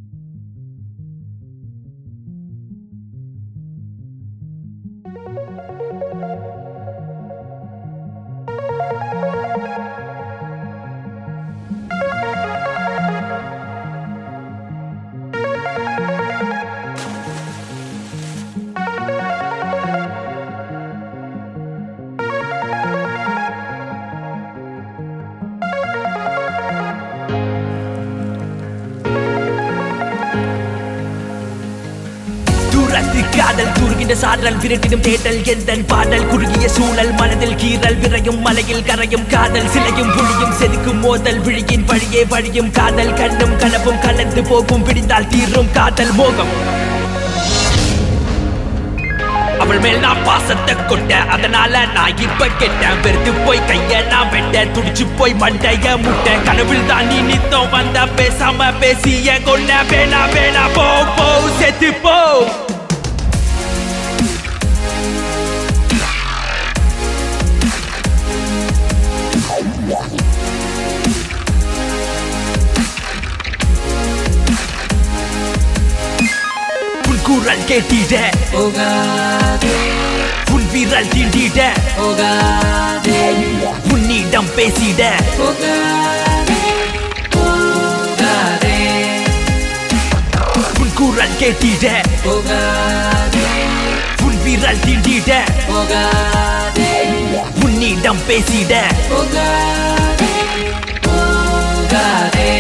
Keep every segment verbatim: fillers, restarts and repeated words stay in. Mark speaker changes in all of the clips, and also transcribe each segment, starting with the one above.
Speaker 1: காதல் தூர்கின்ற சாடல் விரட்டிடும் தேடல் எந்தன் பாடல் குறுகிய சூழல் மனதில் கீறல் விரையும் மலையில் கரையும் காதல் சிலையும் புளியும் செதுக்கும் மோதல் விழியின் வழியே வழியும் காதல் கண்ணும் கனவும் கலந்து போகும் விடிந்தால் தீரும் காதல் மோகம் அவள் மேல் நான் பாசத்தை கொட்ட அதனால நான் இப்ப கெட்டேன் வெறுத்து போய் கைய நான் வெட்ட துடிச்சு போய் மண்டைய முட்ட கனவில் தான் நீ நித்தம் வந்த பேசாம பேசிய கொண்ட வேணா வேணா போ போ செத்து போ குரல் கேட்டிட
Speaker 2: போகாதே
Speaker 1: உன் விரல் தீண்டிட
Speaker 2: போகாதே
Speaker 1: உன்னிடம் பேசிட
Speaker 2: போகாதே போகாதே
Speaker 1: உன் குரல் கேட்டிட
Speaker 2: போகாதே
Speaker 1: உன் விரல் தீண்டிட
Speaker 2: போகாதே
Speaker 1: உன்னிடம் பேசிட
Speaker 2: போகாதே போகாதே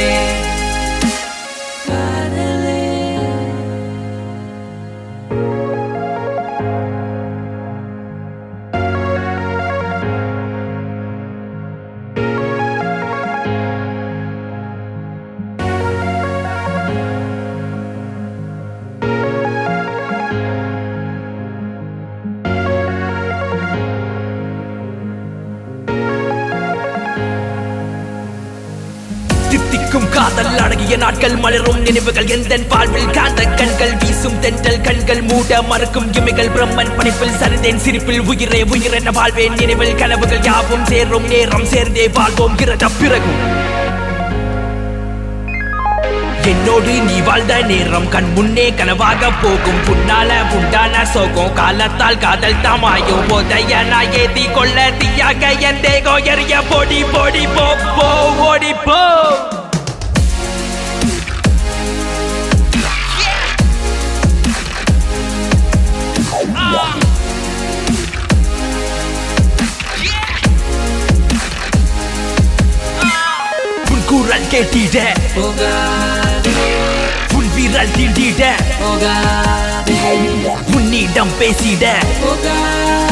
Speaker 1: தித்திக்கும் காதல் அழகிய நாட்கள் மலரும் நினைவுகள் எந்தன் வாழ்வில் காந்த கண்கள் வீசும் தென்றல் கண்கள் மூட மறுக்கும் இமைகள் பிரம்மன் படைப்பில் சரிந்தேன் சிரிப்பில் உயிரே உயிரென வாழ்வேன் நினைவில் கனவுகள் யாவும் சேரும் நேரம் சேர்ந்தே வாழ்வோம் கிரத பிறகும் என்னோடு நீ வாழ்ந்த நேரம் கண் முன்னே கனவாக போகும் புன்னால உண்டான சோகம் காலத்தால் காதல் தாமாயும் போதைய நான் ஏத்தி கொள்ள தீயாக என் தேகோ எறிய போடி போடி போ போ ஓடி போ குரல் கேட்டிட
Speaker 2: போகாதே
Speaker 1: உன் விரல் தீண்டிட
Speaker 2: போகாதே
Speaker 1: உன்னிடம் பேசிட
Speaker 2: போகாதே